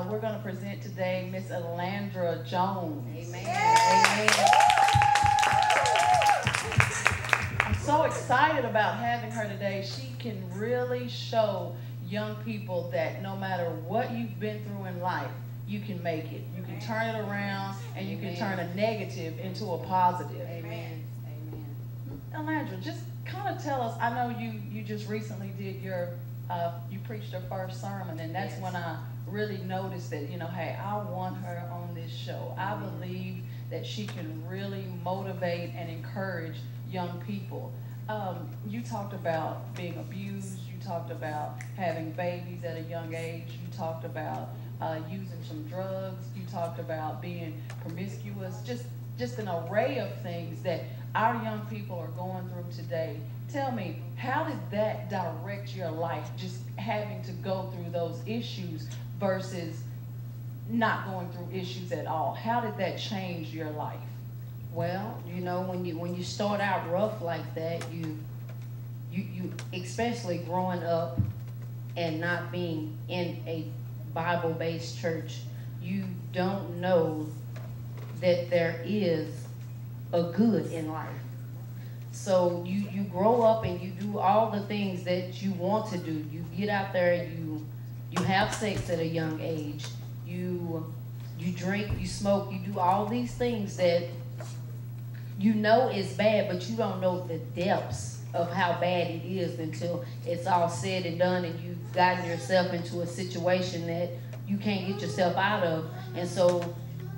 we're going to present today Miss Alandra Jones. Amen. Amen. I'm so excited about having her today. She can really show young people that no matter what you've been through in life, you can make it. You can turn it around, and you can turn a negative into a positive. Amen. Amen. Alandra, just kind of tell us, I know you just recently did you preached your first sermon, and that's when I really noticed that, hey, I want her on this show. I believe that she can really motivate and encourage young people. You talked about being abused. You talked about having babies at a young age. You talked about using some drugs. You talked about being promiscuous. Just an array of things that our young people are going through today. Tell me, how did that direct your life, just having to go through those issues versus not going through issues at all? How did that change your life? Well, when you start out rough like that, you especially growing up and not being in a Bible-based church, you don't know that there is a good in life. So you grow up and you do all the things that you want to do. You get out there, you have sex at a young age. You drink, you smoke, you do all these things that you know is bad, but you don't know the depths of how bad it is until it's all said and done and you've gotten yourself into a situation that you can't get yourself out of. And so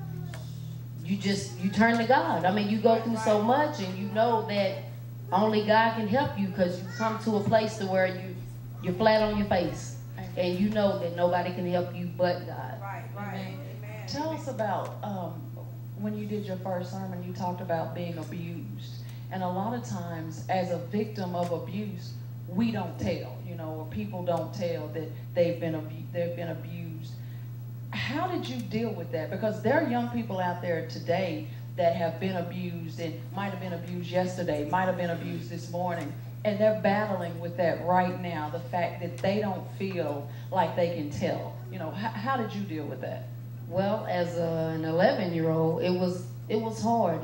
you turn to God. I mean, you go through so much, and you know that only God can help you, because you come to a place to where you're flat on your face, and you know that nobody can help you but God. Right. Amen. Tell us about when you did your first sermon. You talked about being abused, and a lot of times, as a victim of abuse, we don't tell, or people don't tell that they've been abused. How did you deal with that? Because there are young people out there today that have been abused, and might have been abused yesterday, might have been abused this morning, and they're battling with that right now, the fact that they don't feel like they can tell. How did you deal with that? Well, as an 11-year-old, it was hard.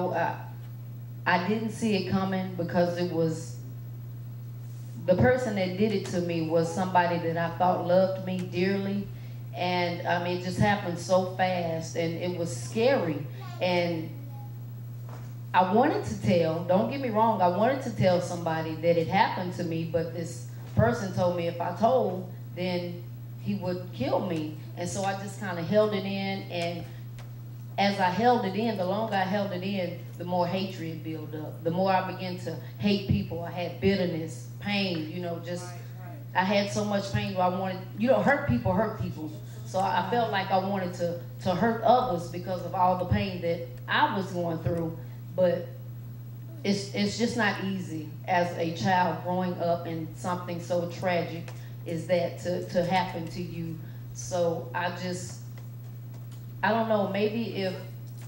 I didn't see it coming, because it was the person that did it to me was somebody that I thought loved me dearly. And it just happened so fast, and it was scary. And I wanted to tell, don't get me wrong, I wanted to tell somebody that it happened to me, but this person told me if I told, then he would kill me. And so I just kind of held it in, and as I held it in, the longer I held it in, the more hatred built up. The more I began to hate people. I had bitterness, pain, I had so much pain where I wanted, hurt people. So I felt like I wanted to hurt others because of all the pain that I was going through. But it's just not easy as a child growing up in something so tragic is that to happen to you. So I don't know, maybe if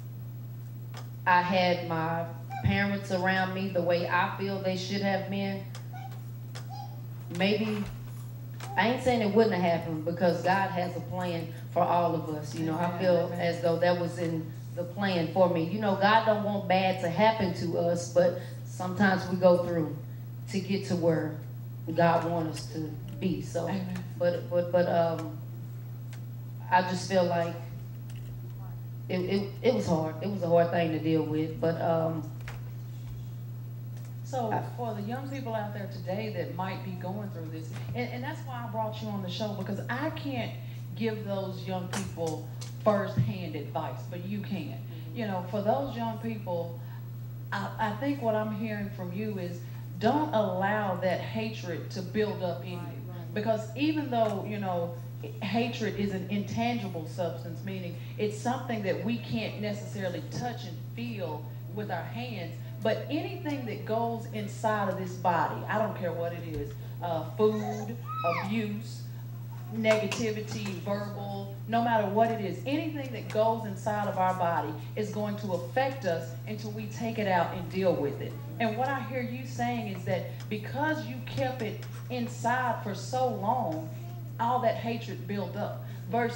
I had my parents around me the way I feel they should have been, maybe, I ain't saying it wouldn't have happened, because God has a plan for all of us. I feel as though that was in the plan for me. God don't want bad to happen to us, but sometimes we go through to get to where God wants us to be. So, but I just feel like it was hard. It was a hard thing to deal with, but so for the young people out there today that might be going through this, and that's why I brought you on the show, because I can't give those young people first-hand advice, but you can. For those young people, I think what I'm hearing from you is don't allow that hatred to build up in you. Because even though, hatred is an intangible substance, meaning it's something that we can't necessarily touch and feel with our hands, but anything that goes inside of this body, I don't care what it is, food, abuse, negativity, verbal, no matter what it is, anything that goes inside of our body is going to affect us until we take it out and deal with it. And what I hear you saying is that because you kept it inside for so long, all that hatred built up, versus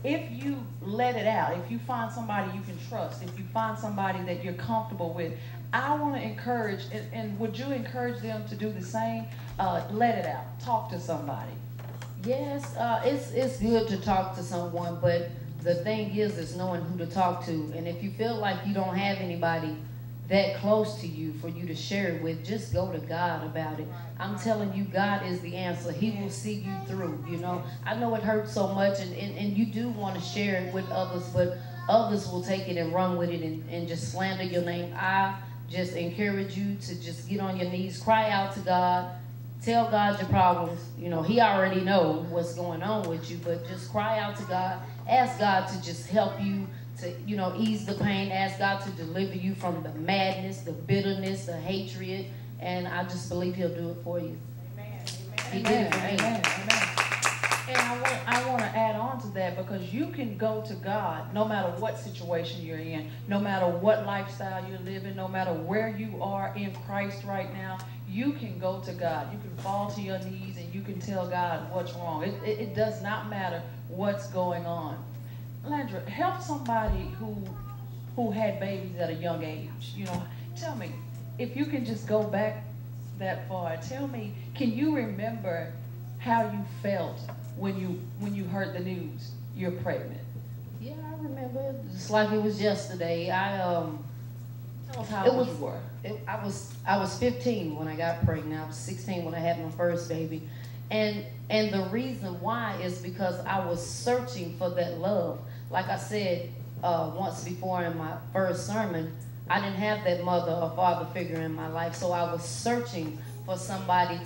if you let it out, if you find somebody you can trust, if you find somebody that you're comfortable with, I want to encourage, and would you encourage them to do the same? Let it out. Talk to somebody. Yes, it's good to talk to someone, but the thing is knowing who to talk to. And if you feel like you don't have anybody that close to you for you to share it with, just go to God about it. I'm telling you, God is the answer. He will see you through, you know. I know it hurts so much, and you do want to share it with others, but others will take it and run with it and just slander your name. I just encourage you to just get on your knees, cry out to God, tell God your problems. You know, He already knows what's going on with you, but just cry out to God. Ask God to just help you to, you know, ease the pain. Ask God to deliver you from the madness, the bitterness, the hatred, and I just believe He'll do it for you. Amen. He did it for me. Amen. Amen. And I want to add on to that, because you can go to God no matter what situation you're in, no matter what lifestyle you're living, no matter where you are in Christ right now. You can go to God. You can fall to your knees and you can tell God what's wrong. It does not matter what's going on. Landra, help somebody who had babies at a young age. You know, tell me, if you can just go back that far, tell me, can you remember how you felt when you heard the news you're pregnant? Yeah, I remember. Just like it was yesterday. Tell us how old you were. I was 15 when I got pregnant. I was 16 when I had my first baby. And the reason why is because I was searching for that love. Like I said once before in my first sermon, I didn't have that mother or father figure in my life. So I was searching for somebody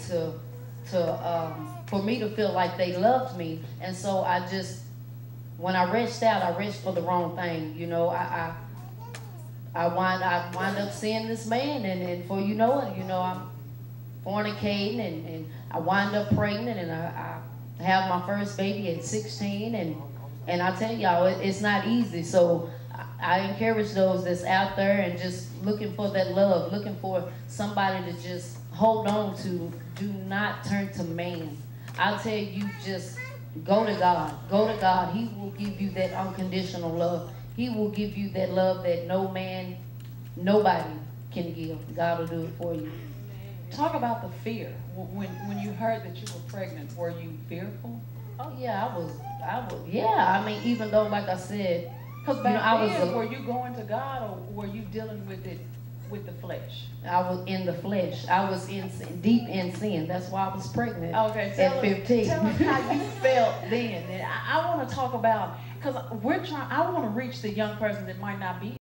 for me to feel like they loved me. And so I just, when I reached out, I reached for the wrong thing. You know, I wind up seeing this man, and for you know it, you know, I'm fornicating, and I wind up pregnant, and I have my first baby at 16, and I tell y'all, it's not easy. So I encourage those that's out there and just looking for that love, looking for somebody to just hold on to. Do not turn to man. I'll tell you, just go to God. Go to God. He will give you that unconditional love. He will give you that love that no man, nobody can give. God will do it for you. Talk about the fear. When you heard that you were pregnant, were you fearful? Oh yeah, I was. Yeah, I mean, even though, like I said, because back then, were you going to God, or were you dealing with it with the flesh? I was in the flesh. I was in sin, deep in sin. That's why I was pregnant. Okay, at 15. Tell us how you felt then. And I want to talk about, because I want to reach the young person that might not be